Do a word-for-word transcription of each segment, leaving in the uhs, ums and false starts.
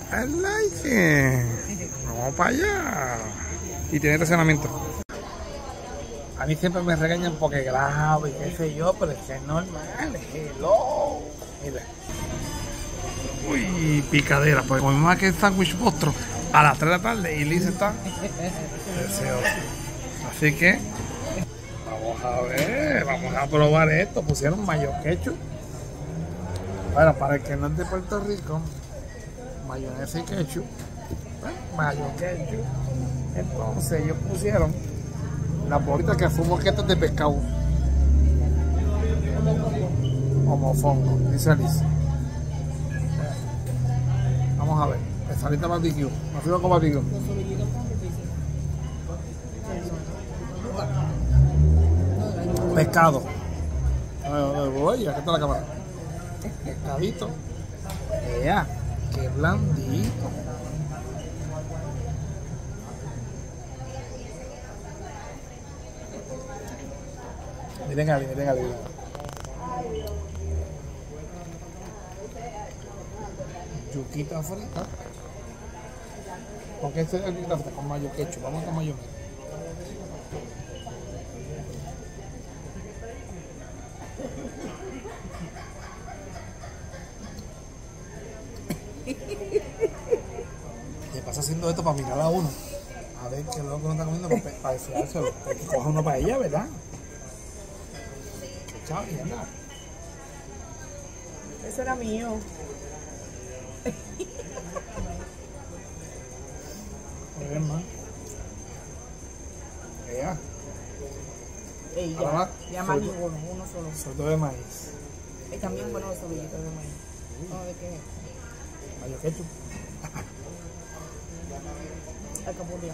I like it. Vamos para allá. Y tiene estacionamiento. A mí siempre me regañan porque grabo y qué sé yo, pero es que es normal. Hello. Mira. Uy, picadera. Pues comimos aquí el sándwich monstruo a las tres de la tarde y Liz está deseosa. Así que vamos a ver, vamos a probar esto. Pusieron mayo ketchup. Bueno, para el que no es de Puerto Rico, mayonesa y ketchup. ¿Eh? Mayo ketchup. Entonces ellos pusieron las bolitas que son boquetas de pescado. O mofongo, dice Alice. Vamos a ver. Salita barbecue. ¿No fui con barbecue? Pescado. Oye, aquí está la cámara. Pescadito. Vea, qué blandito. Miren Ali, miren Ali. Yuquita frita. ¿Con qué es el yuquita frita? Con mayo ketchup. Vamos con mayo. ¿Qué pasa haciendo esto para mirar a uno? A ver qué es lo que uno está comiendo para, para deseárselo. Hay que coger uno para ella, ¿verdad? Chao, y anda. Eso era mío. Miren más. Ella. Ella. Ahora, Ya más ninguno, uno solo. Soto de maíz. Y también buenos los sobillitos de maíz. No, ¿de qué? Mayo ketchup. Alcapurria.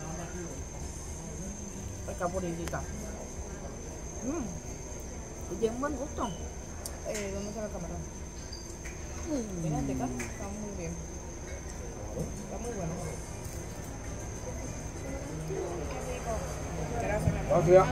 Alcapurrillita. Mmm. Tiene un buen gusto. Eh, ¿Dónde está la cámara? Mm. Mira, este carro está muy bien. Está muy bueno. Qué rico. Gracias, mi amor. Gracias.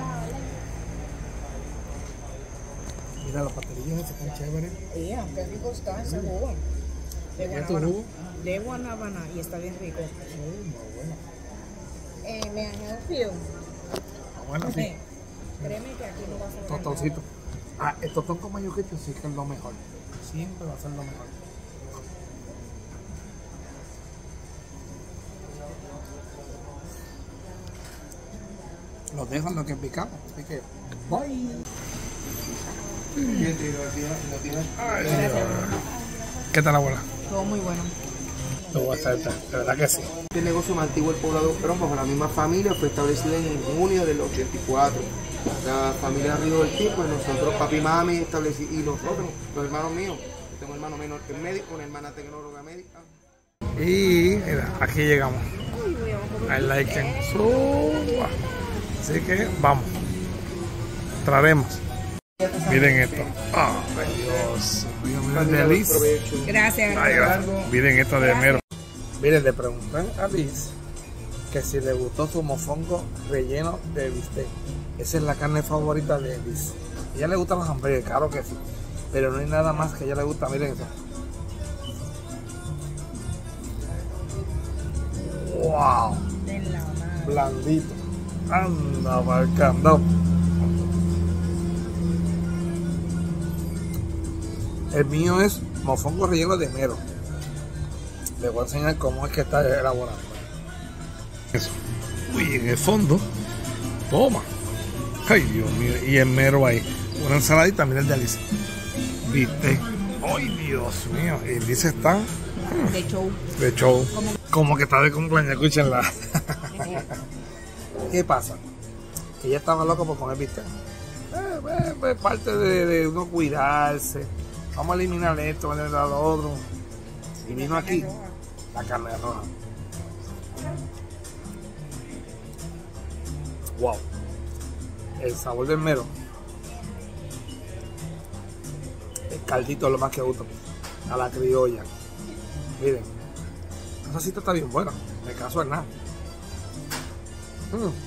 Mira, los pastelillos estos están chéveres. Yeah, qué rico está ese jugo. De ¿Qué es tu guanábana. jugo? De guanábana y está bien rico. Sí, muy bueno. Eh, me añado frío. Bueno, sí. Eh, créeme que aquí no va a ser Tostoncito. Ah, el tostón con mayo ketchup sí que es lo mejor. Siempre va a ser lo mejor. Los dejan lo que picamos, así que bye. Ay, ¿qué tal, abuela? todo muy bueno. Te voy a hacer, de verdad que sí. Este negocio más antiguo del poblado Perón, bajo la misma familia, fue establecido en junio del ochenta y cuatro. La familia Río del Tipo, nosotros, papi y mami, estableci y nosotros, los hermanos míos. Yo tengo un hermano menor que es médico, una hermana tecnóloga médica. Y mira, aquí llegamos. I like it. So, así que vamos. Traeremos. Miren esto. Oh, Dios. Miren de Liz. Gracias. Ay, gracias. Miren esto de mero. Miren, le preguntan a Liz que si le gustó su mofongo relleno de bistec. Esa es la carne favorita de Liz. A ella le gustan los hamburguesas, claro que sí. Pero no hay nada más que a ella le gusta. Miren eso. Wow. Blandito. Anda, marcando. El mío es mofongo relleno de mero. Les voy a enseñar cómo es que está elaborado. Eso. Uy, en el fondo. Toma. Ay, Dios mío. Y el mero ahí. Una ensaladita, mira el de Alice. ¿Viste? Ay, Dios mío. Y Alice está. De show. De show. Como, Como que está de cumpleaños. Escúchenla. ¿Qué pasa? Que ella estaba loca por comer bistec. Eh, eh, eh, parte de, de uno cuidarse. Vamos a eliminar esto, vamos a eliminar lo otro. Y vino aquí la carne roja. Wow. El sabor del mero. El caldito es lo más que gusta. A la criolla. Miren. Esa cita está bien buena. Me caso en nada. Mm.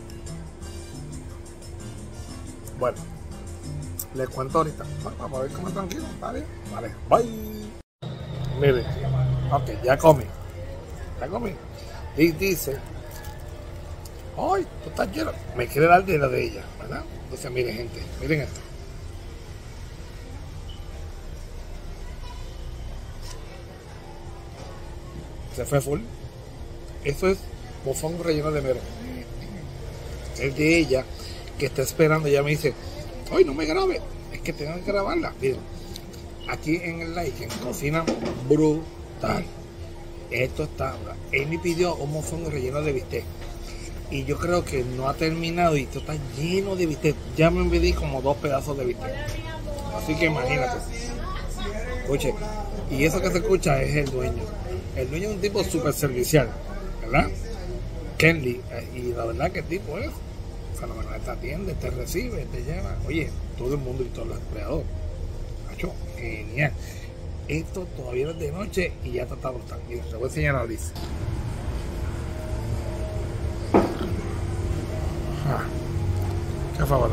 Bueno. Les cuento ahorita. Bueno, vamos a ver cómo tranquilo. Vale. Vale. Bye. Miren. Ok, ya comí. Ya comí. Y dice, ay, tú estás lleno. Me quiere dar de la de ella, ¿verdad? Entonces, miren, gente, miren esto. Se fue full. Esto es mofongo relleno de mero. Es de ella que está esperando. Ella me dice, ay, no me grabe. Es que tengo que grabarla. Miren, aquí en el Lycan cocina brutal. Esto está. Él pidió un mofongo relleno de bistec. Y yo creo que no ha terminado. Y esto está lleno de bistec. Ya me pedí como dos pedazos de bistec. Así que imagínate. Escuche. Y eso que se escucha es el dueño. El dueño es un tipo súper servicial, ¿verdad? Kenley. Y la verdad que el tipo es fenomenal. Te atiende, te recibe, te lleva. Oye, todo el mundo y todos los empleados. Macho, genial. Esto todavía no es de noche y ya está brutal. Mira, te voy a enseñar a Liz. Ah, qué favor.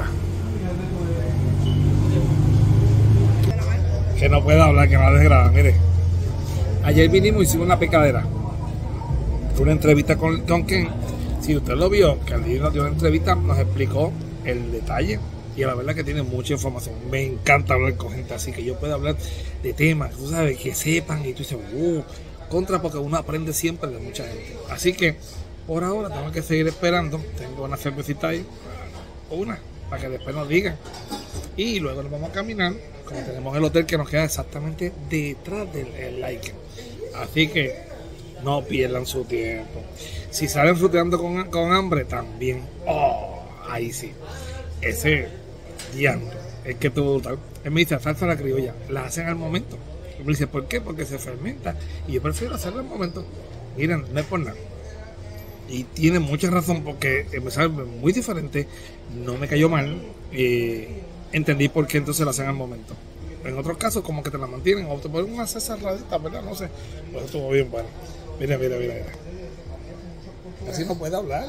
Que no pueda hablar, que no la desgraba, mire. Ayer vinimos y hicimos una picadera. Fue una entrevista con, con Ken. Si usted lo vio, que al día nos dio una entrevista, nos explicó el detalle. Y la verdad que tiene mucha información. Me encanta hablar con gente así, que yo pueda hablar de temas, tú sabes, que sepan. Y tú dices, uh, contra, porque uno aprende siempre de mucha gente. Así que, por ahora, tengo que seguir esperando. Tengo una cervecita ahí, una, para que después nos digan. Y luego nos vamos a caminar, como tenemos el hotel que nos queda exactamente detrás del Lycan. Así que no pierdan su tiempo. Si salen fruteando con, con hambre, también. Oh, ahí sí. Ese diantre, es que todo tal. Él me dice, salsa a la criolla, la hacen al momento. Y me dice, ¿por qué? Porque se fermenta. Y yo prefiero hacerla al momento. Miren, no es por nada. Y tiene mucha razón porque me sabe muy diferente. No me cayó mal. Eh, entendí por qué entonces la hacen al momento. En otros casos como que te la mantienen o te ponen una salsa radita, ¿verdad? No sé. Pues estuvo bien bueno. Mira, mira, mira, mira. Así no puede hablar.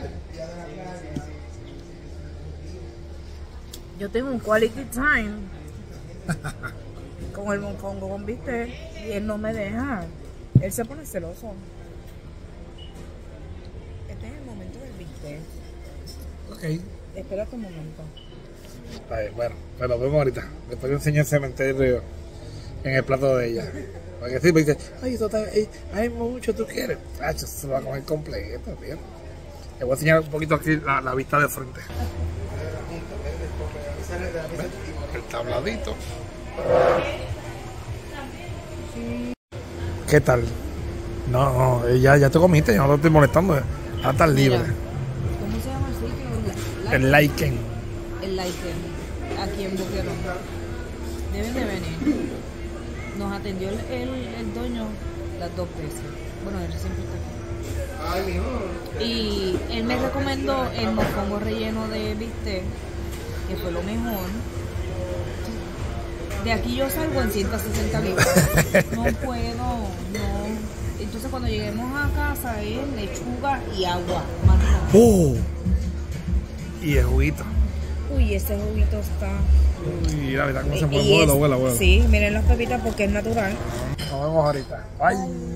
Yo tengo un quality time con el mofongo con bistec y él no me deja. Él se pone celoso. Este es el momento del bistec. Ok. Espérate un momento. Ahí, bueno, pues lo vemos ahorita. Después le enseño el cementerio en el plato de ella. Porque sí, me dice, ay, esto está, ay, hay mucho, tú quieres. Ah, se lo va a comer completo, tío. Le voy a enseñar un poquito aquí la, la vista de frente. ¿Ves? El tabladito. ¿Qué tal? No, no, ya, ya te comiste, yo no te estoy molestando. Ya estás libre. ¿Cómo se llama el sitio? El Lycan. El Lycan, aquí en Boquerón. Deben de venir. Nos atendió el, el, el dueño las dos veces. Bueno, él siempre está aquí. Y él me recomendó el mofongo relleno de bistec, que fue lo mejor. De aquí yo salgo en ciento sesenta libras. No puedo, no. Entonces cuando lleguemos a casa es lechuga y agua. Más nada. ¡Oh! Y el juguito. Uy, ese juguito está. Uy, la verdad, cómo se Y mueve es- la abuela, abuela. Sí, miren las pepitas porque es natural. Nos vemos ahorita. Bye.